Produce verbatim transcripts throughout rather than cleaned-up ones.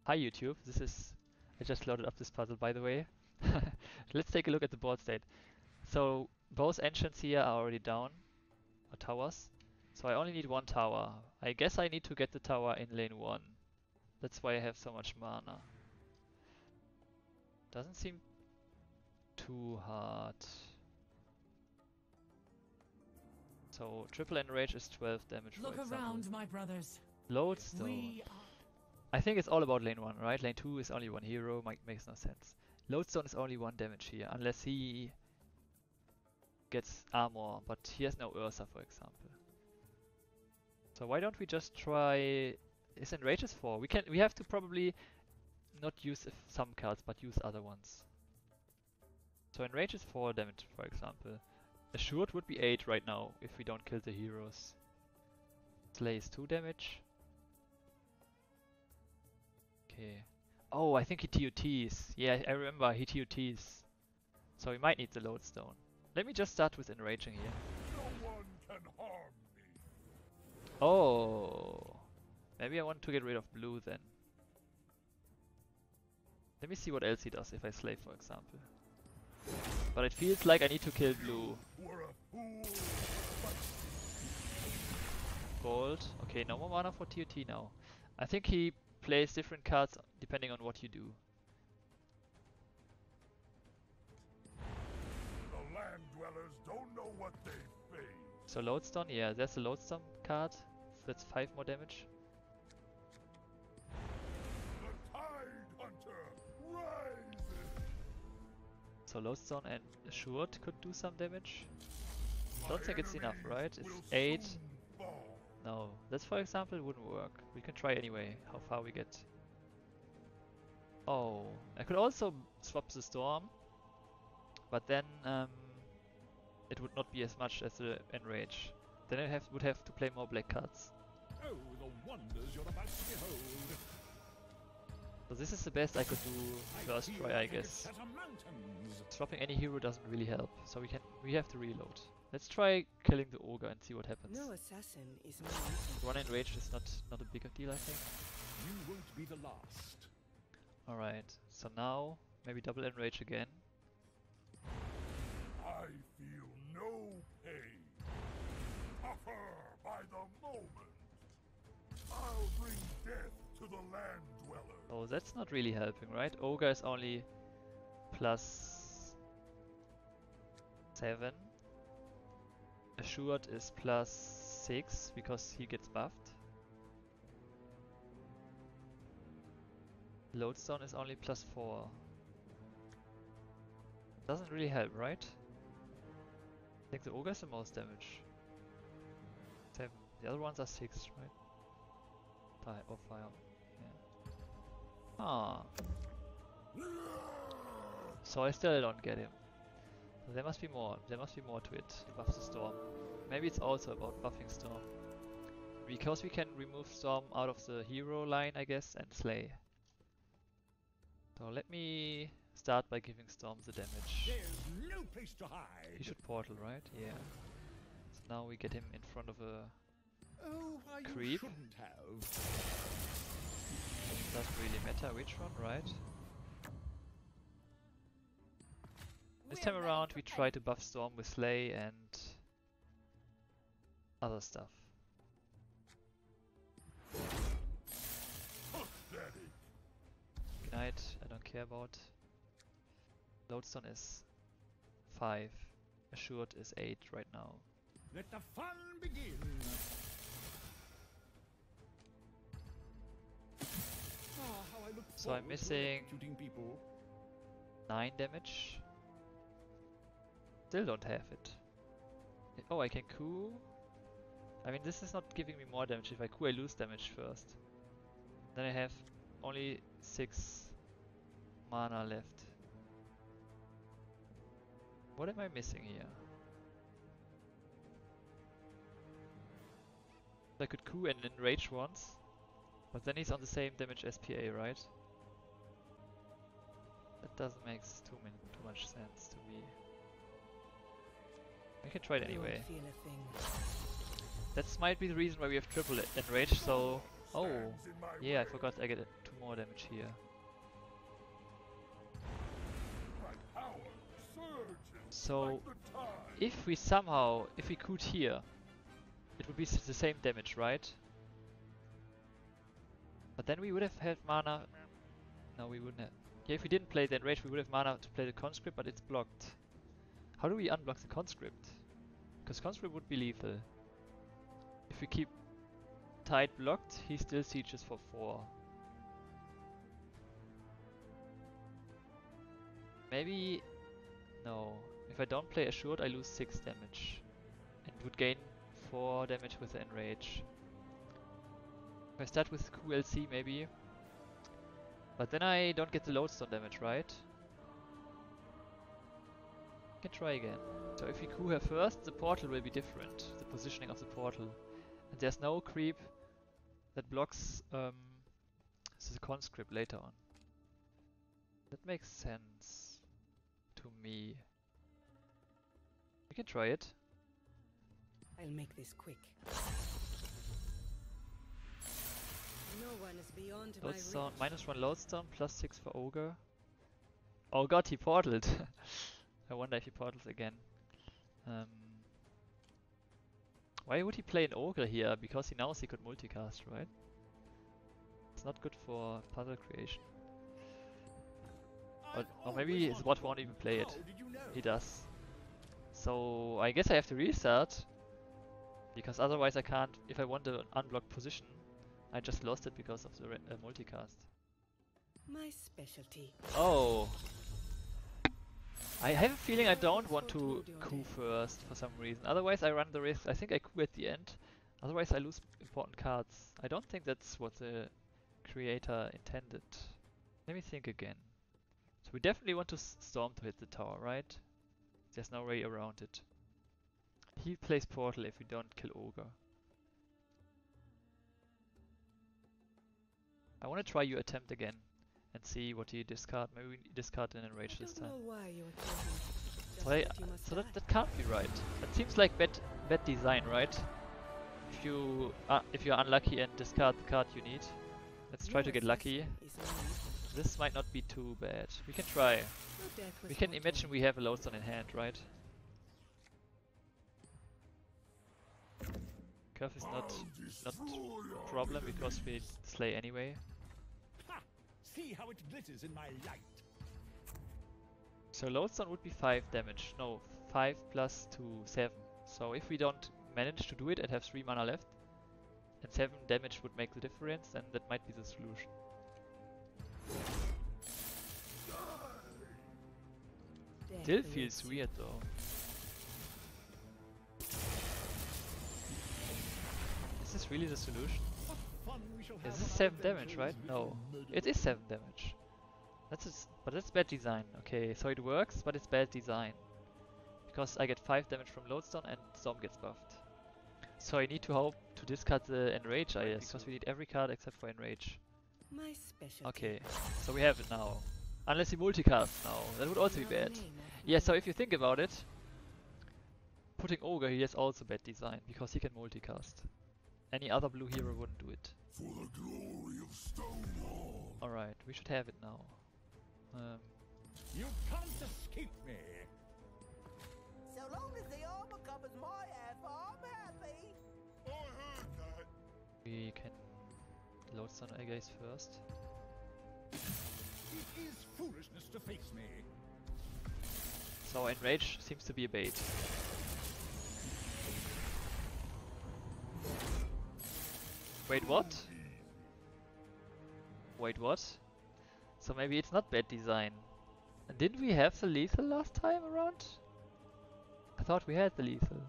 Hi YouTube, this is... I just loaded up this puzzle by the way. Let's take a look at the board state. So both enchants here are already down, or towers. So I only need one tower. I guess I need to get the tower in lane one. That's why I have so much mana. Doesn't seem too hard. So triple enrage is twelve damage, for Look example. around, my brothers. Lodestone. We are... I think it's all about lane one, right? Lane two is only one hero, might makes no sense. Lodestone is only one damage here, unless he gets armor, but he has no Ursa, for example. So why don't we just try... Is Enrage is four? We can. We have to probably not use some cards, but use other ones. So Enrage is four damage, for example. Assured would be eight right now, if we don't kill the heroes. Slay is two damage. Okay. Oh, I think he T O Ts. Yeah, I remember he T O Ts. So we might need the Lodestone. Let me just start with Enraging here. No one can harm me. Oh, maybe I want to get rid of blue then. Let me see what else he does if I slay, for example. But it feels like I need to kill blue. Were a fool. Gold. Okay, no more mana for T O T now. I think he plays different cards depending on what you do. The land dwellers don't know what they face. So Lodestone, yeah, there's a Lodestone card. That's five more damage. The Tide Hunter rises. So Lodestone and Assured could do some damage. Don't My think it's enough, enemies right? will It's eight. soon fall. No, that for example wouldn't work. We can try anyway, how far we get. Oh, I could also swap the Storm, but then um, it would not be as much as the Enrage. Then I have, would have to play more black cards. Oh, the wonders you're about to behold. So this is the best I could do first try, I guess. Swapping any hero doesn't really help, so we can we have to reload. Let's try killing the Ogre and see what happens. No assassin is more One enraged is not not a big deal, I think. You won't be the last. Alright, so now maybe double enrage again. I feel no pain. Tougher by the moment. I'll bring death to the land dwellers. Oh, that's not really helping, right? Ogre is only plus seven. Assured is plus six because he gets buffed. Lodestone is only plus four. Doesn't really help, right? I think the Ogre is the most damage. Seven. The other ones are six, right? Fire or fire. Yeah. Ah. So I still don't get him. There must be more. There must be more to it. Buff the Storm. Maybe it's also about buffing Storm. Because we can remove Storm out of the hero line, I guess, and slay. So let me start by giving Storm the damage. There's no place to hide. He should portal, right? Yeah. So now we get him in front of a Oh, why creep. you shouldn't have. Doesn't really matter which one, right? This time around we try to buff Storm with Slay and other stuff. Pathetic. Ignite, I don't care about. Lodestone is five. Assured is eight right now. Let the fun begin. Ah, how I look So I'm forward to missing electrocuting people. nine damage. Still don't have it. Oh, I can coup. I mean, this is not giving me more damage. If I coup, I lose damage first. Then I have only six mana left. What am I missing here? I could coup and enrage once, but then he's on the same damage as P A, right? That doesn't make too, many, too much sense to me. I can try it anyway. Feel a thing. That might be the reason why we have triple enrage, so... Oh, in my Yeah, I way. forgot I get two more damage here. My power surges So, like the tide. if we somehow, if we could here, it would be s- the same damage, right? But then we would have had mana. No, we wouldn't have. Yeah, if we didn't play the Enrage, we would have mana to play the Conscript, but it's blocked. How do we unblock the Conscript? Because Conscript would be lethal. If we keep Tide blocked, he still sieges for four. Maybe... no. If I don't play Assured, I lose six damage. And would gain four damage with the Enrage. If I start with Q L C maybe. But then I don't get the Lodestone damage, right? I can try again. So if we Q her first, the portal will be different. The positioning of the portal. And there's no creep that blocks um, the Conscript later on. That makes sense to me. We can try it. I'll make this quick. No one is beyond my Lodestone, reach. minus one Lodestone, plus six for Ogre. Oh god, he portaled. I wonder if he portals again. Um, why would he play an Ogre here? Because he knows he could multicast, right? It's not good for puzzle creation. Or, or maybe his bot won't even play it. He does. So I guess I have to restart. Because otherwise I can't, if I want an unblocked position, I just lost it because of the re uh, multicast. My specialty. Oh! I have a feeling I don't want to Q first for some reason. Otherwise I run the risk. I think I Q at the end. Otherwise I lose important cards. I don't think that's what the creator intended. Let me think again. So we definitely want to s storm to hit the tower, right? There's no way around it. He plays portal if we don't kill Ogre. I want to try your attempt again and see what you discard. Maybe we discard an Enrage I this don't time. know why you were thinking. Just So, I, that you must so that, die. that can't be right. That seems like bad bad design, right? If you uh, if you're unlucky and discard the card you need. Let's try Your to get lucky. assessment is mine. This might not be too bad. We can try. No death We was can foretold. imagine we have a Lodestone in hand, right? Curve is not not a problem because we slay anyway. Ha! See how it glitters in my light. So Lodestone would be five damage. No, five plus two, seven. So if we don't manage to do it and have three mana left, and seven damage would make the difference, then that might be the solution. Death Still awaits feels you. weird though. Is this really the solution? What fun we shall have Is this on our seven damage, adventures, right? little No. murderer. It is seven damage. That's a s but that's bad design. Okay, so it works, but it's bad design. Because I get five damage from Lodestone and Storm gets buffed. So I need to hope to discard the Enrage, I guess, because we need every card except for Enrage. My specialty. Okay, so we have it now. Unless he multicast now, that would also be Another bad. name of Yeah, so mine. if you think about it, putting Ogre here is also bad design, because he can multicast. Any other blue hero wouldn't do it. For the glory of Stonewall. Alright, we should have it now. Um, You can't escape me. So long as the armor covers my ass, I'm happy. I heard that. we can Lodestone, I guess, first. It is foolishness to face me. So Enrage seems to be a bait. Wait, what? Wait, what? So maybe it's not bad design. And didn't we have the lethal last time around? I thought we had the lethal.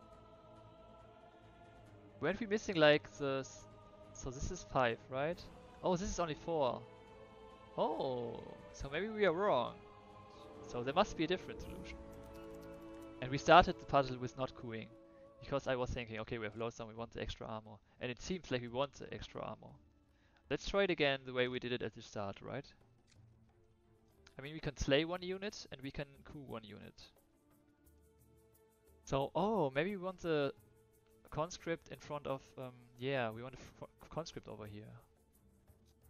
Weren't we missing like the... s- So this is five, right? Oh, this is only four. Oh, so maybe we are wrong. So there must be a different solution. And we started the puzzle with not queuing. Because I was thinking, okay, we have Lodestone, we want the extra armor. And it seems like we want the extra armor. Let's try it again the way we did it at the start, right? I mean, we can slay one unit and we can coup one unit. So, oh, maybe we want the conscript in front of, um, yeah, we want a f conscript over here.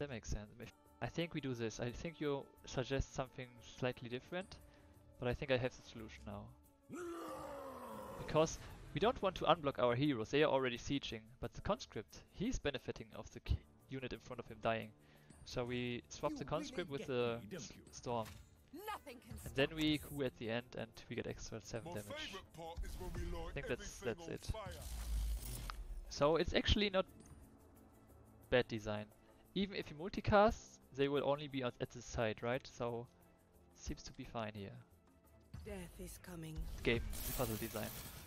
That makes sense. I think we do this. I think you suggest something slightly different, but I think I have the solution now. Because we don't want to unblock our heroes, they are already sieging, but the conscript, he's benefiting of the k unit in front of him dying. So we swap You the conscript really with get the me, don't s- you? storm. Nothing can And stop then we us. coup at the end and we get extra seven My damage. favorite part is when we light I think that's- everything that's on it. fire. So it's actually not bad design. Even if you multicast, they will only be at, at the side, right? So seems to be fine here. Death is coming. Game puzzle design.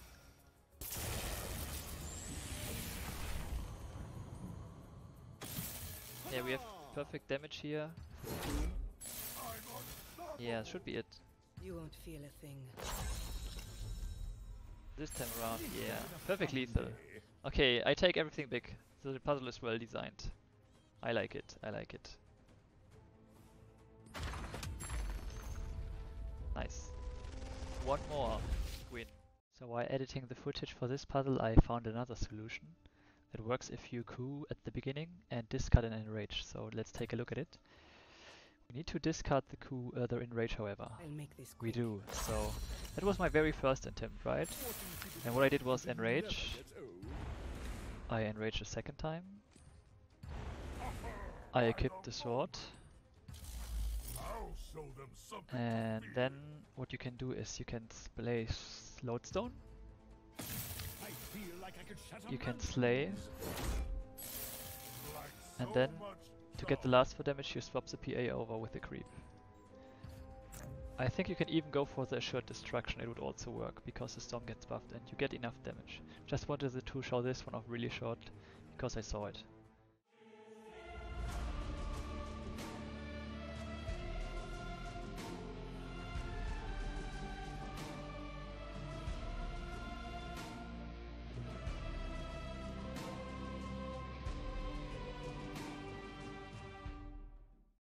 Yeah, we have perfect damage here. Yeah, should be it. You won't feel a thing. This time around, yeah. Perfect lethal. Okay, I take everything big. So the puzzle is well designed. I like it, I like it. Nice. One more win. So while editing the footage for this puzzle, I found another solution. It works if you coup at the beginning and discard an enrage. So let's take a look at it. We need to discard the coup, uh, the enrage, however. I'll make this We quick. do. So that was my very first attempt, right? And what I did was enrage. I enraged a second time. I equipped the sword. I'll show them something. And then what you can do is you can place lodestone. I feel like I could shut a You can mountain. slay. Like And so then much to get the last for damage, you swap the P A over with the creep. I think you can even go for the assured destruction, it would also work, because the storm gets buffed and you get enough damage. Just wanted to show this one off really short, because I saw it.